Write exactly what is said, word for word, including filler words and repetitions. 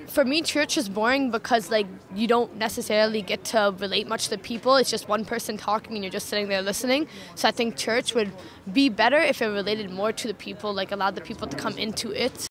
For me, church is boring because like you don't necessarily get to relate much to people. It's just one person talking and you're just sitting there listening. So I think church would be better if it related more to the people, like allowed the people to come into it.